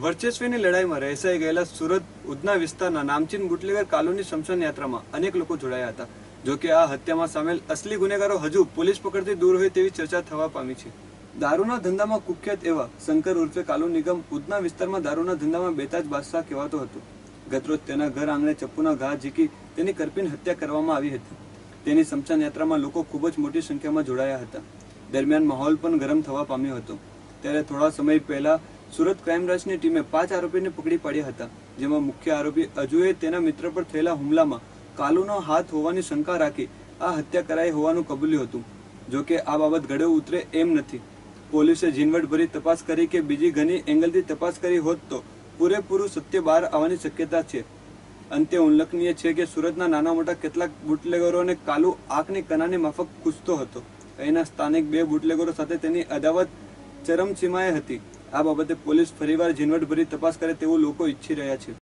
વર્ચસ્વીની લડાઈમાં રહેસાઈ ગયેલા સુરત ઉધના વિસ્તારના નામચીન બુટલેગર કાલુની શમશાન યાત્રામાં અનેક લોકો જોડાયા હતા. જોકે આ હત્યામાં સામેલ અસલી ગુનેગારો હજુ પોલીસ પકડથી દૂર હોય તેવી ચર્ચા થવા પામી છે. દારૂના ધંધામાં કુખ્યાત એવા શંકર ઉર્ફે કાલુ નિગમ ઉધના વિસ્તારમાં દારૂના ધંધામાં બેતાજ બાદશાહ કહેવાતો હતો. ગતરોજ તેના ઘર આંગણે ચપ્પુના ઘા ઝીકી તેની કરપીણ હત્યા કરવામાં આવી હતી. તેની શમશાન યાત્રામાં લોકો ખૂબ જ મોટી સંખ્યામાં જોડાયા હતા. દરમિયાન માહોલ પણ ગરમ થવા પામ્યો હતો. ત્યારે થોડા સમય પહેલા સુરત ક્રાઇમ બ્રાન્ચની ટીમે 5 આરોપીને પકડી પાડ્યા હતા, જેમાં મુખ્ય આરોપી અજુએ તેના મિત્ર પર થયેલા હુમલામાં કાલુનો હાથ હોવાની શંકા રાખી આ હત્યા કરાઈ હોવાનું કબૂલ્યું હતું. જોકે આ બાબત ગળે ઉતરે એમ નથી. પોલીસે ઝીણવટભરી તપાસ કરી કે બીજી ઘણી એંગલથી તપાસ કરી હોત તો પૂરેપૂરું સત્ય બહાર આવવાની શક્યતા છે. અંતે ઉલ્લેખનીય છે કે સુરતના નાના મોટા કેટલાક બુટલેગરોને કાલુ આંખની કનાની માફક કૂદતો હતો. અહીંના સ્થાનિક 2 બુટલેગરો સાથે તેની અદાવત ચરમસીમાએ હતી. આ બાબતે પોલીસ ફરીવાર ઝીણવટભરી તપાસ કરે તેવું લોકો ઈચ્છી રહ્યા છે.